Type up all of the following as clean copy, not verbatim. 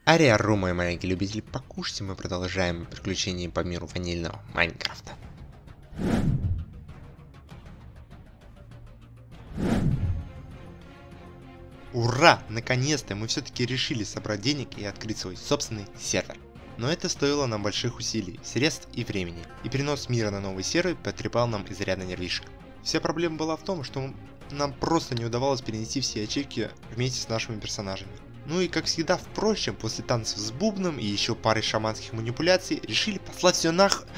Ариару, мои маленькие любители, покушайте, мы продолжаем приключения по миру ванильного Майнкрафта. Ура! Наконец-то мы все-таки решили собрать денег и открыть свой собственный сервер. Но это стоило нам больших усилий, средств и времени, и перенос мира на новый сервер потрепал нам изрядно нервишек. Вся проблема была в том, что нам просто не удавалось перенести все ячейки вместе с нашими персонажами. Ну и как всегда, впрочем, после танцев с бубном и еще пары шаманских манипуляций, решили послать все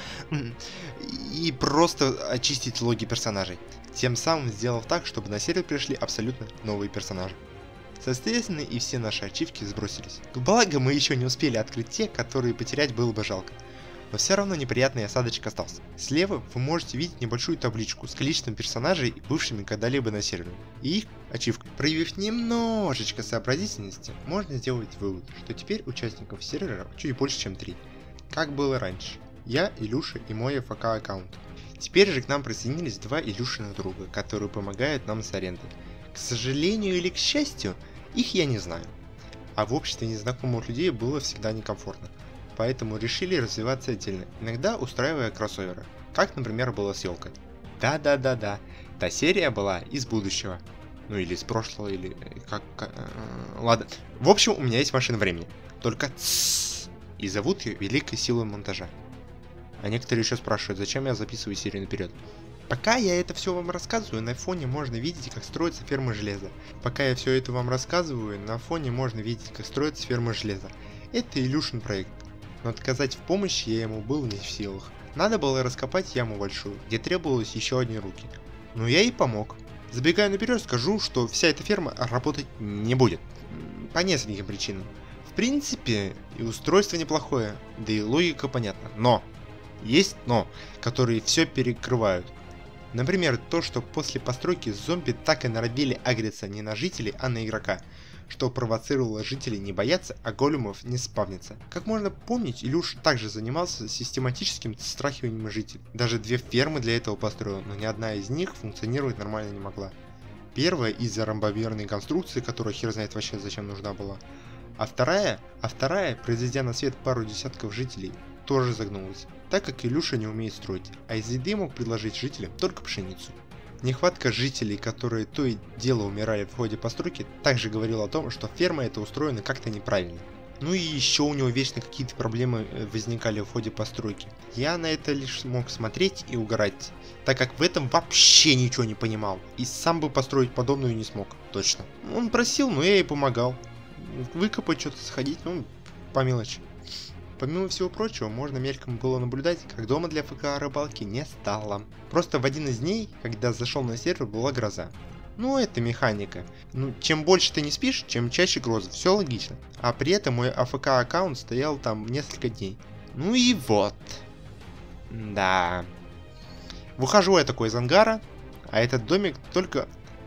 и просто очистить логи персонажей. Тем самым сделав так, чтобы на сервер пришли абсолютно новые персонажи. Соответственно, и все наши ачивки сбросились. Благо, мы еще не успели открыть те, которые потерять было бы жалко. Но все равно неприятный осадочек остался. Слева вы можете видеть небольшую табличку с количеством персонажей, бывшими когда-либо на сервере, и их ачивкой. Проявив немножечко сообразительности, можно сделать вывод, что теперь участников сервера чуть больше, чем 3. Как было раньше. Я, Илюша и мой АФК аккаунт. Теперь же к нам присоединились два Илюшиных друга, которые помогают нам с арендой. К сожалению или к счастью, их я не знаю. А в обществе незнакомых людей было всегда некомфортно. Поэтому решили развиваться отдельно, иногда устраивая кроссоверы, как, например, было с Ёлкой. Да, та серия была из будущего. Ну или из прошлого, или ладно. В общем, у меня есть машина времени. Только и зовут ее Великой Силой Монтажа. А некоторые еще спрашивают, зачем я записываю серию наперед. Пока я это все вам рассказываю, на фоне можно видеть, как строится ферма железа. Это Илюшин проект. Но отказать в помощи я ему был не в силах. Надо было раскопать яму большую, где требовалось еще одни руки. Но я и помог. Забегая наперед, скажу, что вся эта ферма работать не будет. По нескольким причинам. В принципе, и устройство неплохое, да и логика понятна. Но! Есть но, которые все перекрывают. Например, то, что после постройки зомби так и норовили агриться не на жителей, а на игрока, что провоцировало жителей не бояться, а големов не спавниться. Как можно помнить, Илюш также занимался систематическим страхиванием жителей. Даже 2 фермы для этого построил, но ни одна из них функционировать нормально не могла. Первая из-за ромбоверной конструкции, которая хер знает вообще зачем нужна была. А вторая, произведя на свет пару десятков жителей, тоже загнулась, так как Илюша не умеет строить, а из еды мог предложить жителям только пшеницу. Нехватка жителей, которые то и дело умирали в ходе постройки, также говорила о том, что ферма эта устроена как-то неправильно. Ну и еще у него вечно какие-то проблемы возникали в ходе постройки. Я на это лишь мог смотреть и угорать, так как в этом вообще ничего не понимал. И сам бы построить подобную не смог, точно. Он просил, но я и помогал. Выкопать что-то, сходить, ну, по мелочи. Помимо всего прочего, можно мельком было наблюдать, как дома для ФК рыбалки не стало. Просто в один из дней, когда зашел на сервер, была гроза. Ну, это механика. Ну, чем больше ты не спишь, чем чаще грозы, все логично. А при этом мой АФК аккаунт стоял там несколько дней. Ну и вот. Да. Выхожу я такой из ангара, а этот домик только...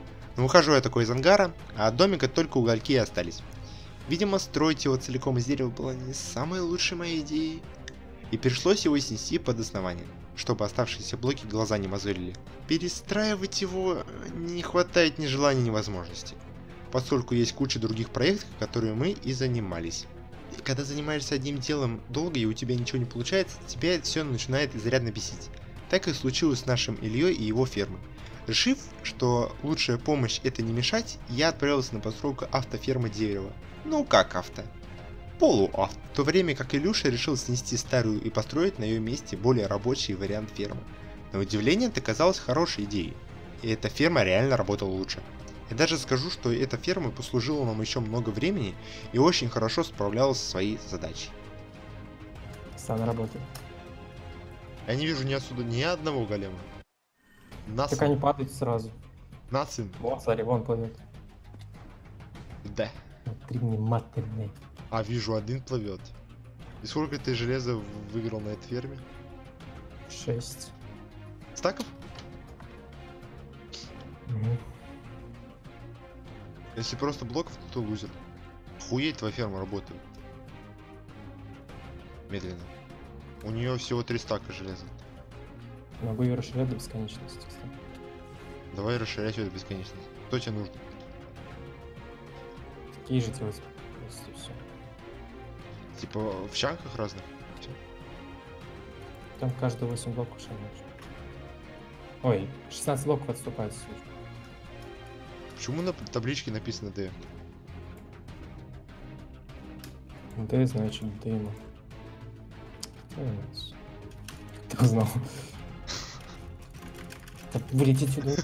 от домика только угольки и остались. Видимо, строить его целиком из дерева было не самой лучшей моей идеей. И пришлось его снести под основание, чтобы оставшиеся блоки глаза не мозолили. Перестраивать его не хватает ни желания, ни возможности, поскольку есть куча других проектов, которые мы и занимались. И когда занимаешься одним делом долго и у тебя ничего не получается, тебя это все начинает изрядно бесить. Так и случилось с нашим Ильей и его фермой. Решив, что лучшая помощь это не мешать, я отправился на постройку автофермы дерева. Ну как авто? Полуавто. В то время как Илюша решил снести старую и построить на ее месте более рабочий вариант фермы. На удивление это казалось хорошей идеей. И эта ферма реально работала лучше. Я даже скажу, что эта ферма послужила нам еще много времени и очень хорошо справлялась со своей задачей. Сам работает. Я не вижу ни отсюда ни одного голема. Так они падают сразу. Нацин. Вот, смотри, вон плывет. Да. Смотри, внимательный. А вижу, один плывет. И сколько ты железа выиграл на этой ферме? 6. Стаков? Угу. Если просто блоков, то лузер. Охуеть, твоя ферма работает. Медленно. У нее всего 3 стака железа. Могу ее расширять до бесконечности, кстати. Давай расширять ее до бесконечности. Что тебе нужно? Такие же делать. Все. Типа в чанках разных. Всё. Там каждые 8 блоков шагнешь. Ой, 16 блоков отступает. Слушай. Почему на табличке написано D? Д, значит, дыма. Кто знал? Так, вылететь сюда.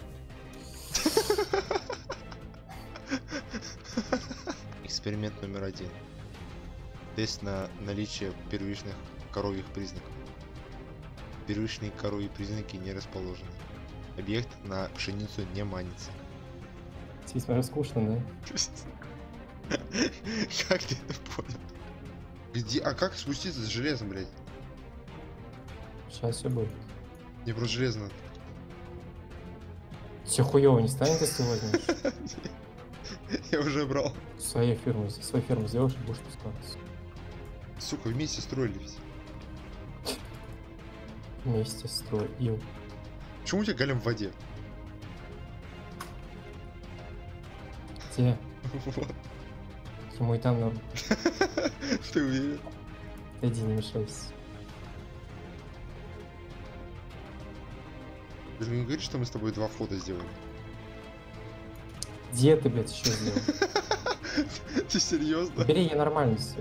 Эксперимент номер 1. Тест на наличие первичных коровьих признаков. Первичные коровьи признаки не расположены. Объект на пшеницу не манится. Тебе смотрю скучно, да? Как ты это понял? Где? А как спуститься с железом, блядь? Сейчас все будет. Мне просто железо надо. Все хуёво не станет, если ты возьмешь. Я уже брал. Свою фирму сделаешь и будешь пускаться. Сука, вместе строили ведь. Вместе строил. Почему у тебя голем в воде? Где? Вот. Ему и там норм. Ты уверен? Иди, не мешайся. Ты же не говоришь, что мы с тобой 2 фото сделали? Где ты, блядь, еще сделал? Ты серьезно? Бери, я нормально все.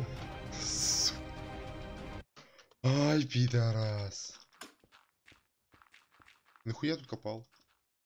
Ай, пидорас. Нахуя тут копал?